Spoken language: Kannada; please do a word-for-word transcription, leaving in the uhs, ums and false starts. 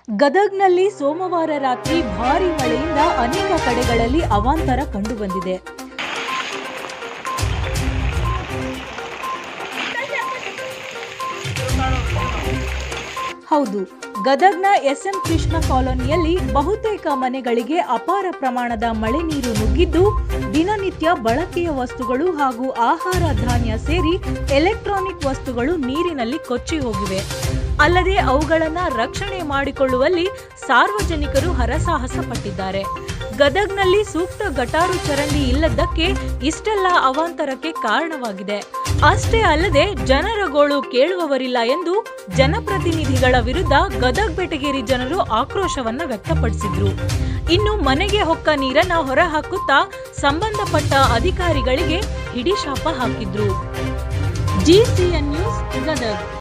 ಗದಗ್ನಲ್ಲಿ ಸೋಮವಾರ ರಾತ್ರಿ ಭಾರೀ ಮಳೆಯಿಂದ ಅನೇಕ ಕಡೆಗಳಲ್ಲಿ ಅವಾಂತರ ಕಂಡುಬಂದಿದೆ. ಹೌದು, ಗದಗ್ನ ಎಸ್ಎಂ ಕೃಷ್ಣ ಕಾಲೋನಿಯಲ್ಲಿ ಬಹುತೇಕ ಮನೆಗಳಿಗೆ ಅಪಾರ ಪ್ರಮಾಣದ ಮಳೆ ನೀರು ನುಗ್ಗಿದ್ದು, ದಿನನಿತ್ಯ ಬಳಕೆಯ ವಸ್ತುಗಳು ಹಾಗೂ ಆಹಾರ ಧಾನ್ಯ ಸೇರಿ ಎಲೆಕ್ಟ್ರಾನಿಕ್ ವಸ್ತುಗಳು ನೀರಿನಲ್ಲಿ ಕೊಚ್ಚಿ ಹೋಗಿವೆ. ಅಲ್ಲದೆ ಅವುಗಳನ್ನು ರಕ್ಷಣೆ ಮಾಡಿಕೊಳ್ಳುವಲ್ಲಿ ಸಾರ್ವಜನಿಕರು ಹರಸಾಹಸ ಪಟ್ಟಿದ್ದಾರೆ. ಗದಗ್ನಲ್ಲಿ ಸೂಕ್ತ ಗಟಾರು ಚರಂಡಿ ಇಲ್ಲದಕ್ಕೆ ಇಷ್ಟೆಲ್ಲ ಅವಾಂತರಕ್ಕೆ ಕಾರಣವಾಗಿದೆ. ಅಷ್ಟೇ ಅಲ್ಲದೆ ಜನರ ಗೋಳು ಕೇಳುವವರಿಲ್ಲ ಎಂದು ಜನಪ್ರತಿನಿಧಿಗಳ ವಿರುದ್ಧ ಗದಗ್ ಬೆಟಗೇರಿ ಜನರು ಆಕ್ರೋಶವನ್ನ ವ್ಯಕ್ತಪಡಿಸಿದ್ರು. ಇನ್ನು ಮನೆಗೆ ಹೊಕ್ಕ ನೀರನ್ನ ಹೊರಹಾಕುತ್ತಾ ಸಂಬಂಧಪಟ್ಟ ಅಧಿಕಾರಿಗಳಿಗೆ ಹಿಡಿಶಾಪ ಹಾಕಿದ್ರು. GCN news, Gadag.